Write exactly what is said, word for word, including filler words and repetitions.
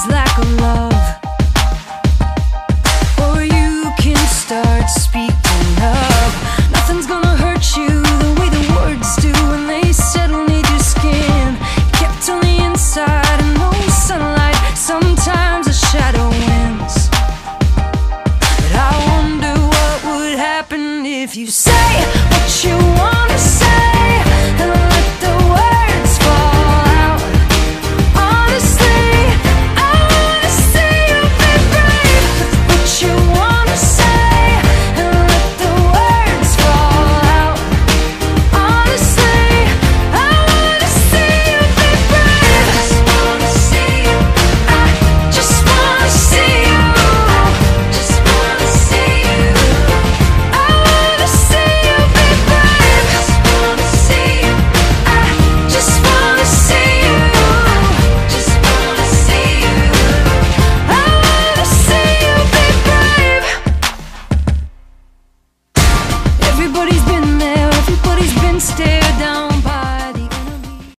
his lack of love. Or you can start speaking up. Nothing's gonna hurt you the way the words do when they settle near your skin. Kept on the inside and no sunlight, sometimes a shadow wins. But I wonder what would happen if you